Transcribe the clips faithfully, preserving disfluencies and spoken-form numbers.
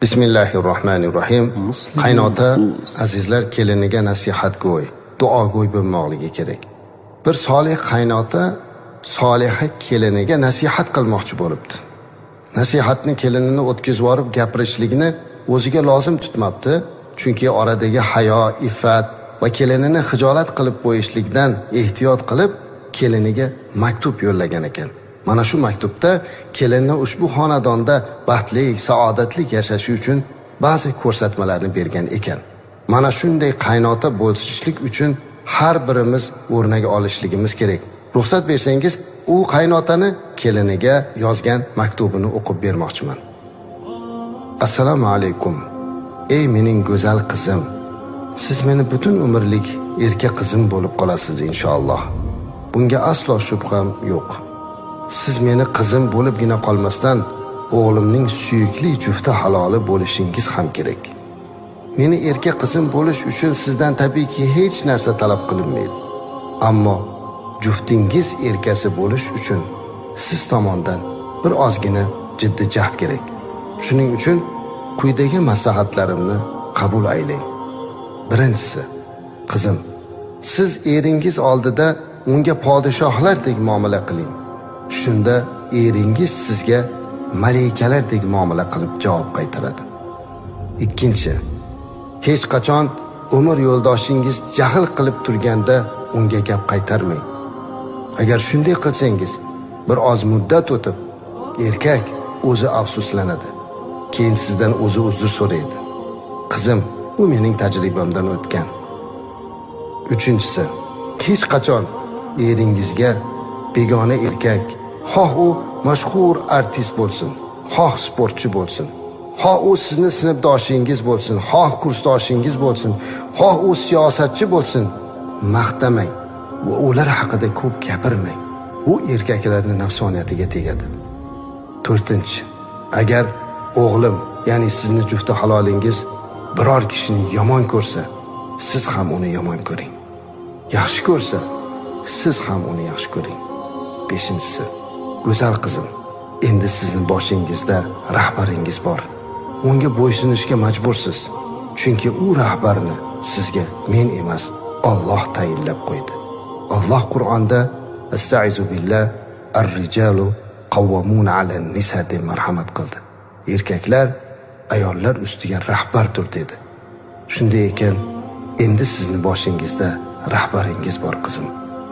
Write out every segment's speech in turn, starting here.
Bismillahirrohmanirrohim. Qaynota azizlar keliniga nasihatgo'y, duogo'y bo'lmoqligi kerak. Bir solih qaynota soliha keliniga nasihat qilmoqchi bo'libdi. Nasihatni kelinini o'tkazib yorib gapirishligini o'ziga lozim tutmabdi, chunki oradagi hayo, iffat va kelinini xijolat qilib qo'yishlikdan ehtiyot qilib keliniga maktub yo'llagan ekan. Mana shu maktubda kelinni ushbu xonadonda baxtli, saodatli yashashi uchun ba'zi ko'rsatmalarni bergan ekan. Mana shunday qaynota bo'lishlik uchun har birimiz o'rnaga olishligimiz kerak. Ruxsat bersangiz, u qaynotani keliniga yozgan maktubini o'qib bermoqchiman. Assalomu alaykum. Ey mening go'zal qizim, siz meni butun umrlik erka qizim bo'lib qolasiz inshaalloh. Bunga aslo shubham yo'q. Siz meni qizim bo'libgina qolmasdan o'g'limning suyukli jufti haloli bo'lishingiz ham kerak. Meni erka qizim bo'lish uchun sizdan tabiiyki hech narsa talab qilinmaydi. Ammo juftingiz erkasi bo'lish uchun siz tomondan bir ozgina jiddiy jahd kerak. Shuning uchun quyidagi maslahatlarimni qabul aylang. Birinchisi, qizim, siz eringiz oldida unga podshohlardek muomala qiling. Shunda eringiz sizga malikalardek muomala qilib javob qaytaradi. Ikkinchi, hech qachon umr yo'ldoshingiz jahl qilib turganda unga gap qaytarmang. Agar shunday qilsangiz, bir oz muddat o'tib, erkak o'zi afsuslanadi. Keyin sizdan o'zi uzr so'raydi. Qizim, bu mening tajribamdan o'tgan. Uchinchisi, hech qachon eringizga begona erkak, xoh u mashhur artist bo'lsin, xoh sportchi bo'lsin, xoh u sizni sinfdoshingiz bo'lsin, xoh kursdoshingiz bo'lsin, xoh u siyosatchi bo'lsin, maqtamang va ular haqida ko'p gapirmang. Bu erkaklarning nafsoniyatiga tegadi. To'rtinchi, agar o'g'lim, ya'ni sizni jufti halolingiz biror kishini yomon ko'rsa, siz ham uni yomon ko'ring. Yaxshi ko'rsa, siz ham uni yaxshi ko'ring. Beshinchisi, go'zal qizim, endi sizning boshingizda rahbaringiz bor. Unga bo'ysunishga majbursiz. Chunki u rahbarni sizga men emas, Alloh tayinlab qo'ydi. Alloh Qur'onda Astaizu billah ar-rijalu qawwamuna 'alan nisa deb marhamat qildi. Erkaklar ayollar ustiga rahbardir dedi. Shunday ekan, endi sizning boshingizda rahbaringiz bor qizim.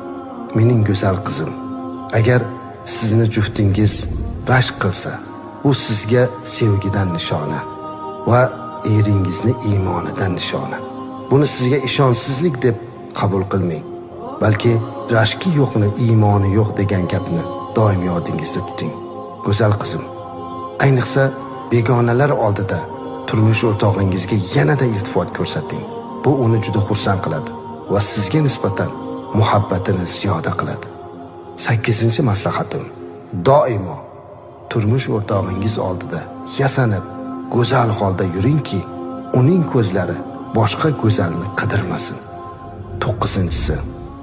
Mening go'zal qizim, agar sizni juftingiz rashk qilsa, bu sizga sevgidan nishona va eringizni iymonidan nishona. Buni sizga ishonchsizlik deb qabul qilmang, balki rashki yo'qni iymoni yo'q degan gapni doim yodingizda tuting. Go'zal qizim, ayniqsa begonalar oldida turmush o'rtog'ingizga yanada iltifot ko'rsating. Bu uni juda xursand qiladi va sizga nisbatan muhabbatini ziyoda qiladi. sakkizinchi maslahatim, doimo turmush o'rtog'ingiz oldida yasanib, go'zal holda yuringki, uning ko'zlari boshqa go'zalni qidirmasin. to'qqizinchisi,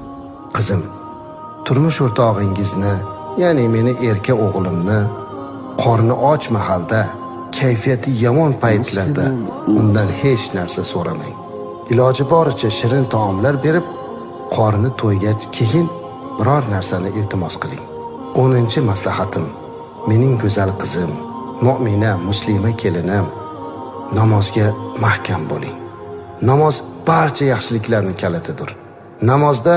qizim, turmush o'rtog'ingizni, ya'ni meni erka o'g'limni qorni och mahalda, kayfiyati yomon paytlarda undan hech narsa so'ramang. Iloji boricha shirin taomlar berib, qorni to'ygach keyin biror narsani iltimos qiling. o'ninchi maslahatim, mening go'zal qizim, mu'mina, muslima kelinim, namozga mahkam bo'ling. Namoz barcha yaxshiliklarning kalitidir. Namozda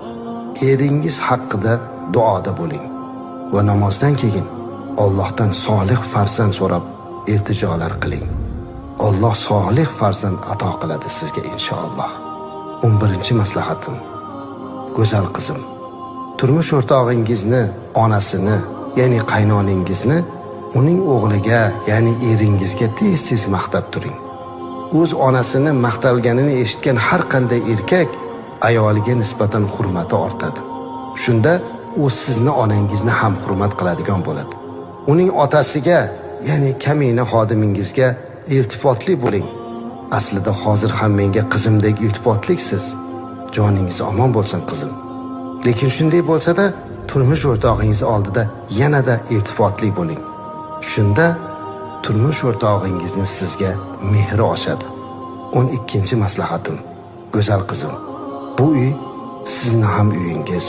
eringiz haqida duoda bo'ling va namozdan keyin Allohdan solih farzand so'rab iltijolar qiling. Alloh solih farzand ato qiladi sizga inshaalloh. o'n birinchi maslahatim, go'zal qizim, turmush o'rtog'ingizni, onasini, ya'ni qaynoningizni uning o'g'liga, ya'ni eringizga tez-tez maqtab turing. O'z onasini maqtalganini eshitgan har qanday erkak ayoliga nisbatan hurmati ortadi. Shunda u sizni onangizni ham hurmat qiladigan bo'ladi. Uning otasiga, ya'ni kamina xodimingizga iltifotli bo'ling. Aslida hozir ham menga qizimdek iltifotlisiz. Joningiz omon bo'lsin qizim. Lekin shunday bo'lsa-da, turmush o'rtog'ingiz oldida yanada iltifotli bo'ling. Shunda turmush o'rtog'ingizni sizga mehri oshadi. o'n ikkinchi maslahatim, go'zal qizim, bu uy sizni ham uyingiz,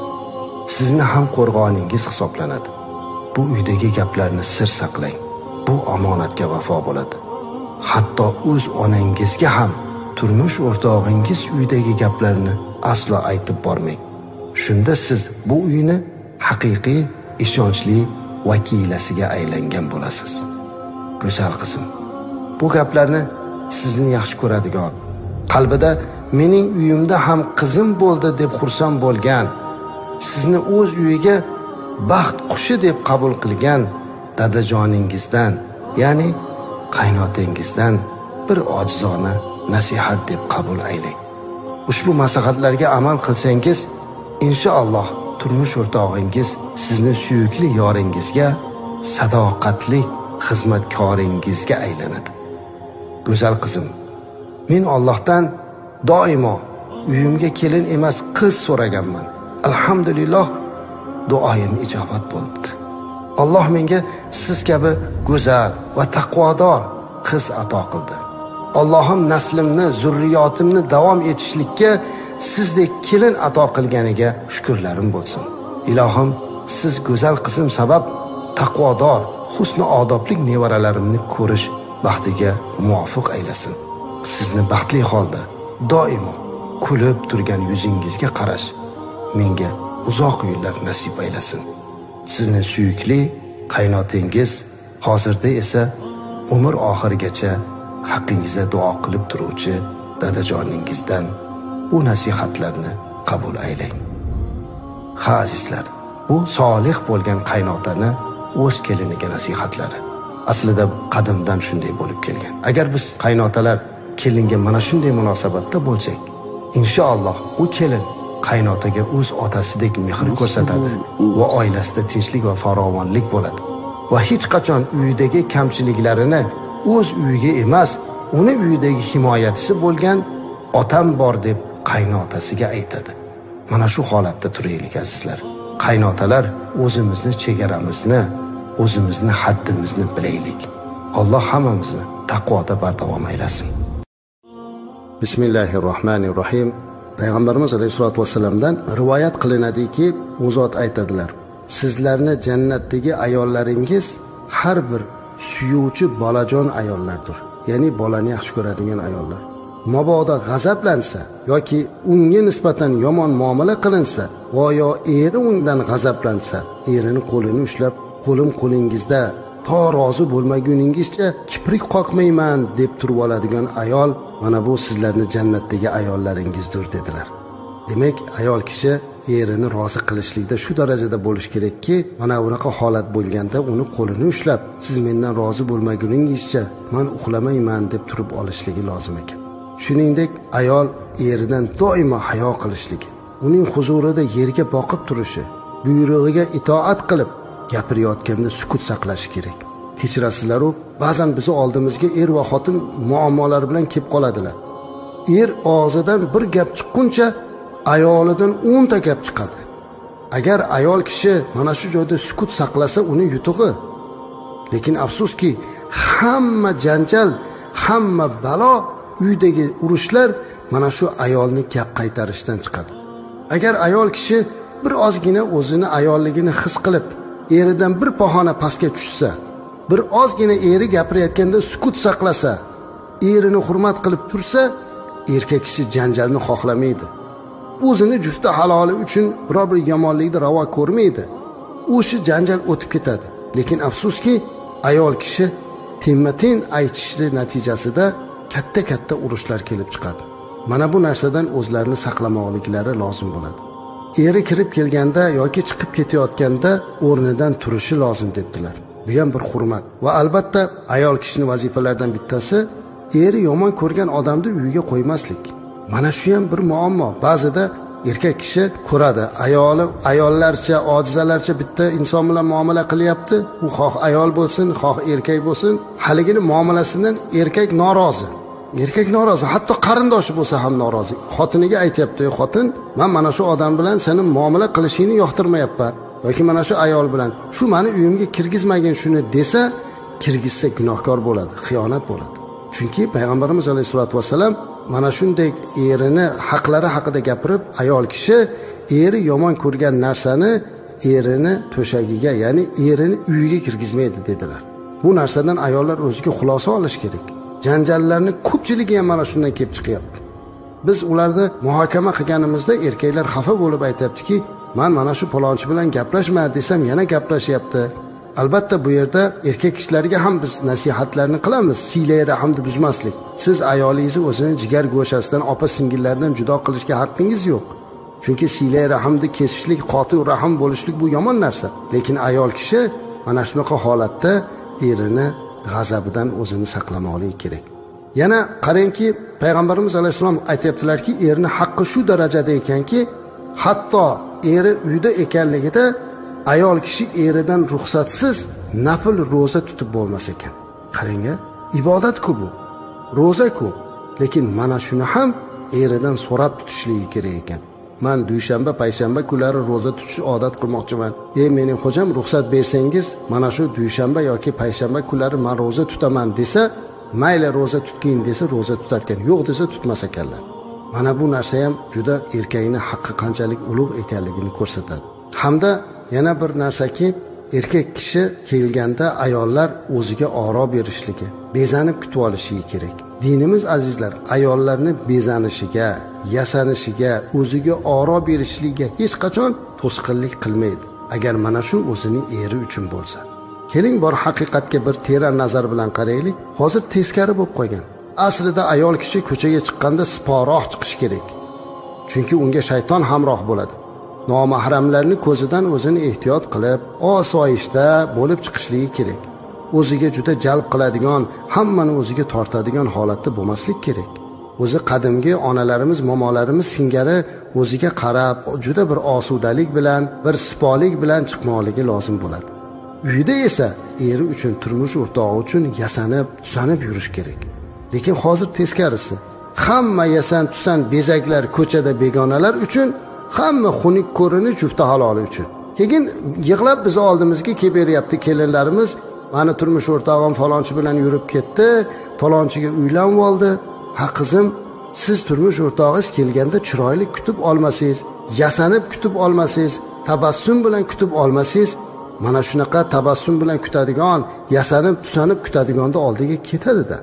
sizni ham qo'rg'oningiz hisoblanadi. Bu uydagi gaplarni sir saqlang. Bu omonatga vafo bo'ladi. Hatto o'z onangizga ham turmush o'rtog'ingiz uydagi gaplarni aslo aytib bormang. Shunda siz bu uyni haqiqiy ishonchli vakilasiga aylangan bo'lasiz. Go'zal qizim, bu gaplarni sizni yaxshi ko'radigan, qalbida mening uyimda ham qizim bo'ldi deb xursand bo'lgan, sizni o'z uyiga baxt qushi deb qabul qilgan dadajoningizdan, ya'ni qaynotangizdan bir ojizona nasihat deb qabul aylang. Ushbu maslahatlarga amal qilsangiz, inshaalloh turmush o'rtog'ingiz sizni suyukli yoringizga, sadoqatli xizmatkoringizga aylanadi. Go'zal qizim, men Allohdan doimo uyimga kelin emas qiz so'raganman. Alhamdulillah, duoyim ijobat bo'ldi. Alloh menga siz kabi go'zal va taqvodor qiz ato qildi. Allohim naslimni, zurriyotimni davom etishlikka sizdek kelin ato qilganiga shukrlarim bo'lsin. Ilohim, siz go'zal qizim sabab taqvodor, husni odoblik nevaralarimni ko'rish baxtiga muvofiq aylasin. Sizni baxtli holda doimo kulib turgan yuzingizga qarash menga uzoq yillar nasib aylasin. Sizni suyukli qaynotangiz, hozirda esa umr oxirigacha haqqingizda duo qilib turuvchi dadajoningizdan bu nasihatlarni qabul aylang. Ha azizlar, bu solih bo'lgan qaynotani o'z keliniga nasihatlari. Aslida qadimdan shunday bo'lib kelgan. Agar biz qaynotalar kelinga mana shunday munosabatda bo'lsak, inshaalloh u kelin qaynotaga o'z otasidek mehr ko'rsatadi va oilasida tinchlik va farovonlik bo'ladi. Va hech qachon uyidagi kamchiliklarini o'z uyiga emas, uni uyidagi himoyachisi bo'lgan otam bor deb qaynotasiga aytadi. Mana shu holatda turaylik azizlar. Qaynotalar, o'zimizni chegaramizni, o'zimizni haddimizni bilaylik. Alloh hammamizni taqvoda bardavom aylasin. Bismillahirrohmanirrohim. Payg'ambarimiz alayhisolatu vasallamdan rivoyat qilinadiki, u zot aytadilar: sizlarni jannatdagi ayollaringiz har bir suyuvchi bolajon ayollardir. Ya'ni bolani yaxshi ko'radigan ayollar. Mabodo g'azablansa yoki unga nisbatan yomon muomala qilinsa va yo eri undan g'azablansa, erining qo'lini ushlab, qo'lim qo'lingizda, to rozi bo'lmaguningizcha kiprik qoqmayman deb turib oladigan ayol, mana bu sizlarni jannatdagi ayollaringizdir dedilar. Demak, ayol kishi erini rozi qilishlikda shu darajada bo'lish kerakki, mana bunaqa holat bo'lganda uni qo'lini ushlab, siz mendan rozi bo'lmaguningizcha men uxlamayman deb turib olishligi lozim ekan. Shuningdek, ayol eridan doimo hayo qilishligi, uning huzurida yerga boqib turishi, buyrug'iga itoat qilib, gapirayotganda sukut saqlashi kerak. Kechirasizlar-ku, ba'zan bizni oldimizga er va xotin muammolari bilan kelib qoladilar. Er og'zidan bir gap chiqquncha ayolidan o'n ta gap chiqadi. Agar ayol kishi mana shu joyda sukut saqlasa, uni yutug'i. Lekin afsuski, hamma janjal, hamma balo, uydagi urushlar mana shu ayolni gap qaytarishdan chiqadi. Agar ayol kishi bir ozgina o'zini ayolligini his qilib, eridan bir pog'ona pastga tushsa, bir ozgina eri gapirayotganda sukut saqlasa, erini hurmat qilib tursa, erkak kishi janjalni xohlamaydi. O'zini jufti haloli uchun biror bir yomonlikni ravo ko'rmaydi. O'sha janjal o'tib ketadi. Lekin afsuski, ayol kishi temma-ten aytishi natijasida katta-katta urushlar kelib chiqadi. Mana bu narsadan o'zlarini saqlamoqliklari lozim bo'ladi. Eri kirib kelganda yoki chiqib ketayotganda o'rnidan turishi lozim dedilar. Bu ham bir hurmat. Va albatta ayol kishining vazifalaridan bittasi eri yomon ko'rgan odamni uyiga qo'ymaslik. Mana shu ham bir muammo. Ba'zida erkak kishi ko'radi, ayoli ayollarcha, ojizalarcha bitta inson bilan muomala qilyapti. U xoh ayol bo'lsin, xoh erkak bo'lsin, haligini muomalasidan erkak norozi. Erkak norozi, hatto qarindoshi bo'lsa ham norozi. Xotiniga aytayapti: "Ey xotin, men mana shu odam bilan seni muomala qilishingni yoqtirmayapman." Yoki mana shu ayol bilan shu meni uyimga kirgizmagin shuni desa, kirgizsa gunohkor bo'ladi, xiyonat bo'ladi. Chunki payg'ambarimiz alayhisolatu vasallam mana shunday erini haqlari haqida gapirib, ayol kishi eri yomon ko'rgan narsani erini to'shagiga, ya'ni erini uyiga kirgizmaydi dedilar. Bu narsadan ayollar o'ziga xulosa olish kerak. Janjallarni ko'pchiligi ham mana shundan kelib chiqyapti. Biz ularni muhokama qilganimizda erkaklar xafa bo'lib aytayaptiki, "Men mana shu palonchi bilan gaplashma" desam yana gaplashyapti. Albatta bu yerda erkak kishilarga ham biz nasihatlarni qilamiz, siylay rahmni buzmaslik. Siz ayolingizni o'zini jigar go'shasidan, opa singillardan judo qilishga haqqingiz yo'q. Chunki siylay rahmni kesishlik, qotil rahm bo'lishlik bu yomon narsa. Lekin ayol kishi mana shunaqa holatda erini g'azabidan o'zini saqlamoqligi kerak. Yana qarangki, payg'ambarimiz alayhisalom aytibdilarki, erni haqqi shu darajada ekanki, hatto eri uyda ekanligida ayol kishi eridan ruxsatsiz nafl roza tutib bo'lmas ekan. Qarang-a, ibodat-ku bu. Roza-ku. Lekin mana shuni ham eridan so'rab tutishligi kerak ekan. Men dushanba, payshanba kunlari roza tutish odat qilmoqchiman. Ey mening xo'jam, ruxsat bersangiz, mana shu dushanba yoki payshanba kunlari men roza tutaman desa, mayli roza tutgin desa roza tutar ekan, yo'q desa tutmas ekanlar. Mana bu narsa ham juda erkakning haqqi qanchalik ulug' ekanligini ko'rsatadi. Hamda yana bir narsaki, erkak kishi kelganda ayollar o'ziga oro berishligi, bezanib kutib olishi kerak. Dinimiz azizlar, ayollarni bezanishiga, yasanishiga, o'ziga oro berishligiga hech qachon to'sqinlik qilmaydi. Agar mana shu o'zining eri uchun bo'lsa. Keling bor haqiqatga bir teran nazar bilan qaraylik. Hozir teskari bo'lib qolgan. Aslida ayol kishi ko'chaga chiqqanda siporoq chiqish kerak. Chunki unga shayton hamroh bo'ladi. Nomahramlarning ko'zidan o'zini ehtiyot qilib, osoyishta bo'lib chiqishligi kerak. O'ziga juda jalb qiladigan, hammani o'ziga tortadigan holatda bo'lmaslik kerak. O'zi qadimgi onalarimiz, momolarimiz singari o'ziga qarab, juda bir osudalik bilan, bir sipolik bilan chiqmoqligi lozim bo'ladi. Uyda esa eri uchun, turmush o'rtog'i uchun yasanib, tusanib yurish kerak. Lekin hozir teskarisi. Hamma yasan, tusan bezaklar ko'chada begonalar uchun, hamma xunuk ko'rinish jufti haloli uchun. Keyin yig'lab biz oldimizga kelib beryapti kelinlarimiz. Mani turmush o'rtog'im falonchi bilan yurib ketdi, falonchiga uylanib oldi. Ha qizim, siz turmush o'rtog'ingiz kelganda chiroyli kutib olmasangiz, yasanib kutib olmasangiz, tabassum bilan kutib olmasangiz, mana shunaqa tabassum bilan kutadigan, yasanib, tusanib kutadiganda oldiga ketadi-da.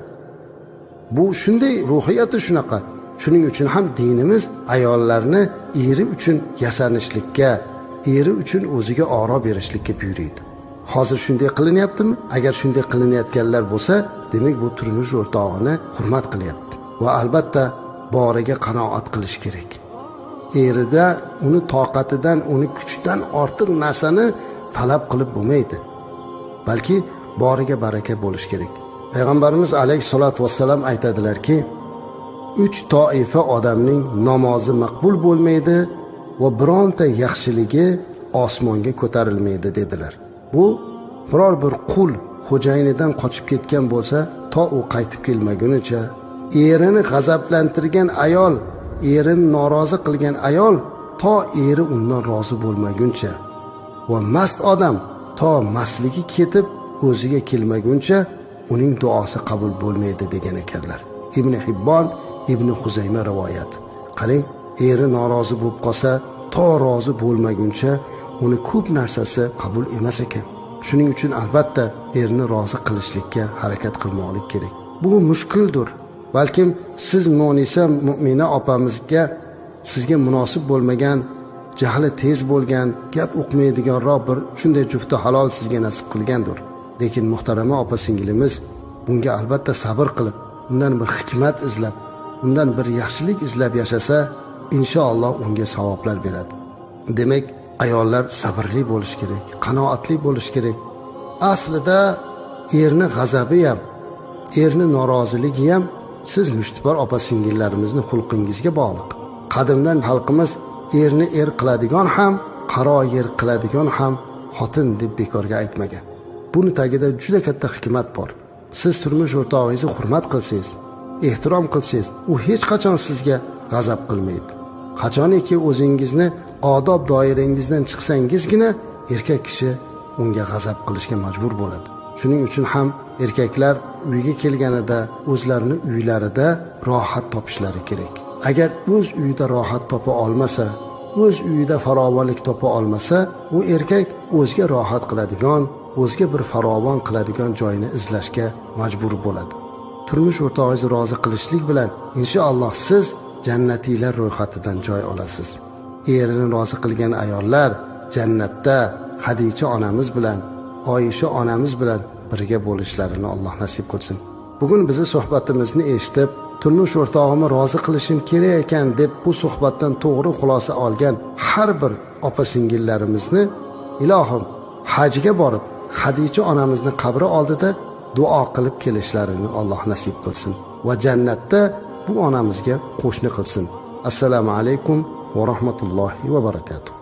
Bu shunday ruhiyati shunaqa. Shuning uchun ham dinimiz ayollarni eri uchun yasanishlikka, eri uchun o'ziga oro berishlikka buyuradi. Hozir shunday qilinyaptimi? Agar shunday qilinayotganlar bo'lsa, demak bu turmush o'rtog'ini hurmat qilyapti va albatta boriga qanoat qilish kerak. Erida uni toqatidan, uni kuchidan ortiq narsani talab qilib bo'lmaydi. Balki boriga baraka bo'lish kerak. Payg'ambarimiz alayhisolatu vassalam aytadilarki, uch toifa odamning namozi maqbul bo'lmaydi va bironta yaxshiligi osmonga ko'tarilmaydi dedilar. Bu biror bir qul xo'jayinidan qochib ketgan bo'lsa, to u qaytib kelmagunicha, erini g'azablantirgan ayol, erini norozi qilgan ayol to eri undan rozi bo'lmaguncha va mast odam to mastligi ketib o'ziga kelmaguncha uning duosi qabul bo'lmaydi degan ekanlar. Ibn Hibbon, Ibn Huzayma rivoyat. Qarang, eri norozi bo'lib qolsa, to rozi bo'lmaguncha uni ko'p narsasi qabul emas ekan. Shuning uchun albatta erni rozi qilishlikka harakat qilmoqlik kerak. Bu mushkuldir. Balkim siz Munisa mu'mina opamizga sizga munosib bo'lmagan, jahli tez bo'lgan, gap o'qmaydiganroq bir shunday jufti halol sizga nasib qilgandir. Lekin muhtarama opa singilimiz bunga albatta sabr qilib, undan bir hikmat izlab, undan bir yaxshilik izlab yashasa, inshaalloh unga savoblar beradi. Demak, ayollar sabrli bo'lish kerak, qanoatli bo'lish kerak. Aslida erni g'azabi ham, erni noroziligi ham siz mushtipar opa singillarimizni xulqingizga bog'liq. Qadimdan xalqimiz erni er qiladigan ham, qaro yer qiladigan ham xotin deb bekorga aytmagan. Buni tagida juda katta hikmat bor. Siz turmush o'rtog'ingizni hurmat qilsangiz, ehtirom qilsangiz, u hech qachon sizga g'azab qilmaydi. Qachoniki o'zingizni odob doirangizdan chiqsangizgina erkak kishi unga g'azab qilishga majbur bo'ladi. Shuning uchun ham erkaklar uyga kelganida o'zlarini uylarida rohat topishlari kerak. Agar o'z uyida rohat topa olmasa, o'z uyida farovonlik topa olmasa, u erkak o'zga rohat qiladigan, o'zga bir farovon qiladigan joyni izlashga majbur bo'ladi. Turmush o'rtog'ingizni rozi qilishlik bilan inshaalloh siz jannatiylar ro'yxatidan joy olasiz. Erini rozi qilgan ayollar jannatda Hadicha onamiz bilan, Oyisha onamiz bilan birga bo'lishlarini Alloh nasib qilsin. Bugun bizni suhbatimizni eshitib, turmush o'rtog'imni rozi qilishim kerak ekan deb bu suhbatdan to'g'ri xulosa olgan har bir opa-singillarimizni ilohim hajga borib Hadicha onamizni qabri oldida duo qilib kelishlarini Alloh nasib qilsin va jannatda bu onamizga qo'shni qilsin. Assalomu alaykum va rahmatullohi va barakatuh.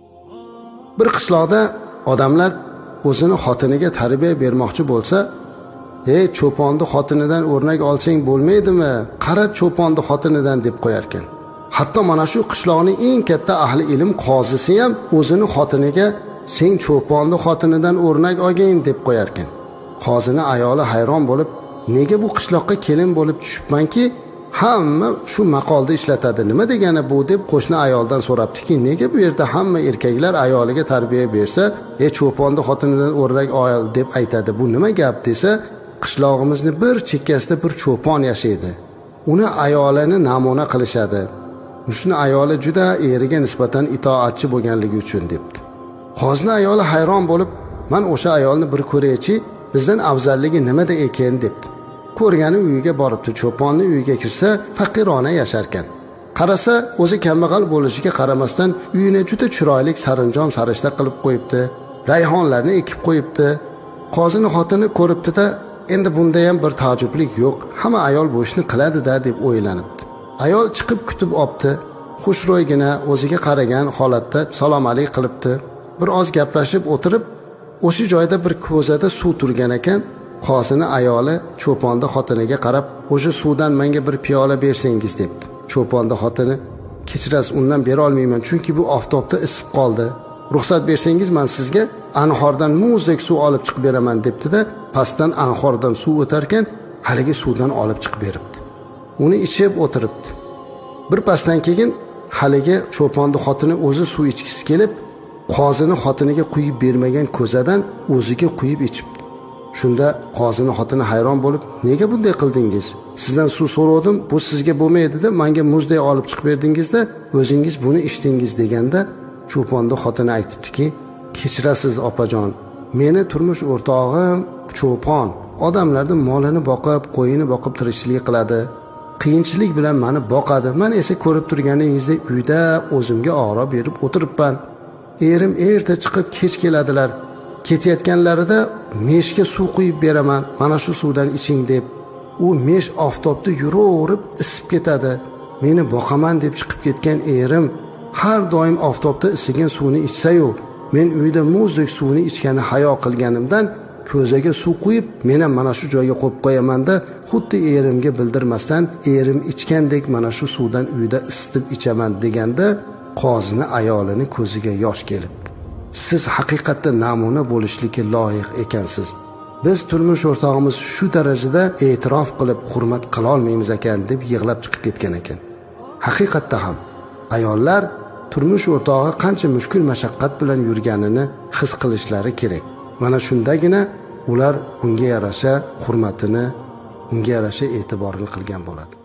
Bir qishloqda odamlar o'zini xotiniga tarbiya bermoqchi bo'lsa, "Ey, cho'ponni xotinidan o'rnak olsang bo'lmaydimi? Qara cho'ponni xotinidan" deb qo'yar ekan. Hatto mana shu qishloqning eng katta ahli ilm qozisi ham o'zini xotiniga "Sen cho'ponni xotinidan o'rnak olgin" deb qo'yar ekan. Qozini ayoli hayron bo'lib, "Nega bu qishloqqa kelin bo'lib tushibmanki, hamma shu maqolda ishlatadi. Nima degani bu?" deb qo'shni ayoldan so'rabdiki, "Nega bu yerda hamma erkaklar ayoliga tarbiya bersa, "Ey, cho'ponni xotinidan o'rnak ol" deb aytadi. Bu nima gap?" desa, "Qishlog'imizni bir chekkasida bir cho'pon yashaydi. Uni ayolini namuna qilishadi. Shuni ayoli juda eriga nisbatan itoatchi bo'lganligi uchun" debdi. Qozni ayoli hayron bo'lib, "Men o'sha ayolni bir ko'raychi, bizdan afzalligi nimada ekan" debdi. Ko'rgani uyiga boribdi. Cho'ponni uyiga kirsa, faqirona yasharkan. Qarasa, o'zi kambag'al bo'lishiga qaramasdan uyini juda chiroyli sarinjom sarishta qilib qo'yibdi. Rayhonlarni ekib qo'yibdi. Qozini xotini ko'ribdi-da, endi bunda ham bir ta'jublik yo'q. Hamma ayol bu ishni qiladi-da deb o'ylanibdi. Ayol chiqib kutib opti. Xushro'ygina o'ziga qaragan holatda salom alayk qilibdi. Bir oz gaplashib o'tirib, o'sha joyda bir ko'zada suv turgan ekan. Qozini ayoli cho'ponni xotiniga qarab, "O'sha suvdan menga bir piyola bersangiz" debdi. Cho'ponni xotini, "Kechirasiz, undan bera olmayman, chunki bu oftobda isib qoldi. Ruxsat bersangiz men sizga anhordan muzdek suv olib chiqib beraman" debdi-da, pastdan anhordan suv o'tarkan, haligi suvdan olib chiqib beribdi. Uni ichib o'tiribdi. Bir pasdan keyin haligi cho'ponni xotini o'zi suv ichkisi kelib, qozini xotiniga quyib bermagan ko'zadan o'ziga quyib ichibdi. Shunda qozini xotini hayron bo'lib, "Nega bunday qildingiz? Sizdan suv so'radim, bu sizga bo'lmaydi-da, menga muzdek olib chiqib berdingiz-da, o'zingiz buni ichdingiz" deganda, cho'ponni xotini aytibdiki, "Kechirasiz opajon, meni turmush o'rtog'im cho'pon, odamlarning molini boqib, qo'yini boqib tirikchilik qiladi. Qiyinchilik bilan meni boqadi. Men esa ko'rib turganingizdek uyda o'zimga oro berib o'tiribman. Erim erta chiqib kech keladilar. Ketayotganlarida meshga suv quyib beraman, mana shu suvdan iching" deb. U mesh oftobda yuraverib isib ketadi. Meni boqaman deb chiqib ketgan erim har doim oftobda isigan suvni ichsa-yu, men uyda muzdek suvni ichgani hayo qilganimdan ko'zaga suv quyib, meni mana shu joyga qo'yib qo'yaman-da, xuddi erimga bildirmasdan erim ichgandek mana shu suvdan uyda isitib ichaman deganda, qozini ayolini ko'ziga yosh kelibdi. Siz haqiqatda namuna bo'lishlikka loyiq ekansiz. Biz turmush o'rtog'imiz shu darajada e'tirof qilib hurmat qila olmaymiz ekan deb yig'lab chiqib ketgan ekan. Haqiqatda ham ayollar turmush o'rtog'i qancha mushkul mashaqqat bilan yurganini his qilishlari kerak. Mana shundagina ular unga yarasha hurmatini, unga yarasha e'tiborini qilgan bo'ladi.